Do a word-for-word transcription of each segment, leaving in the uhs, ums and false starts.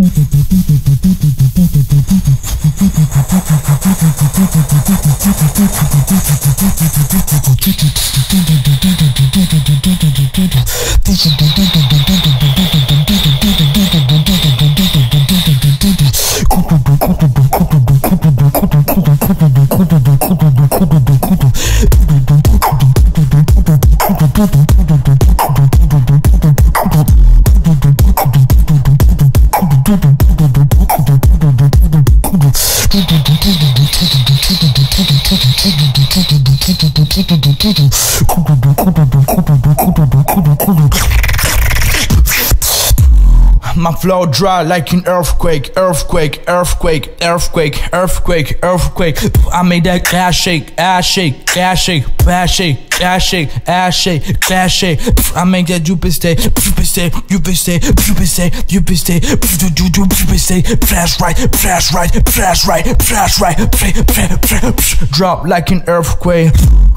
My flow dry like an earthquake, earthquake, earthquake, earthquake, earthquake, earthquake. I made that ass shake, ass shake, ass shake, ass shake, ass shake, ass shake, ass shake. I make that you stay, you stay, you stay, you stay, you stay, you stay, flash right, flash right, flash right, flash right, drop like an earthquake.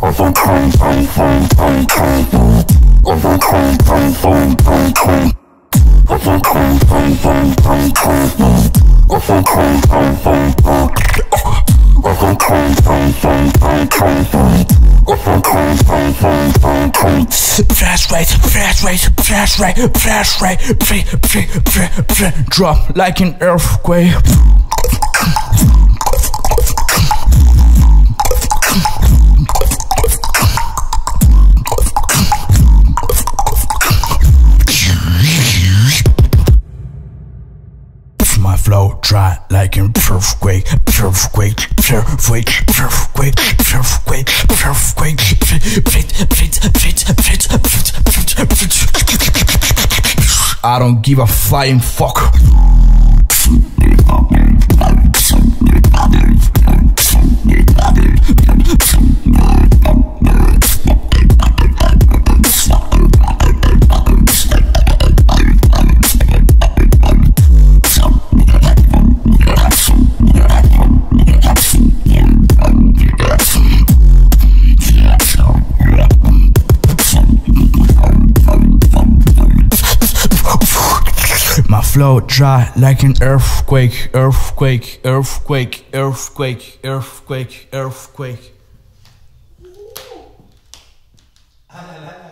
Flash right, flash right, flash right, flash right, drop like an earthquake. My flow dry like an earthquake, earthquake, earthquake, earthquake, earthquake, earthquake. I don't give a flying fuck. My flow dry like an earthquake, earthquake, earthquake, earthquake, earthquake, earthquake.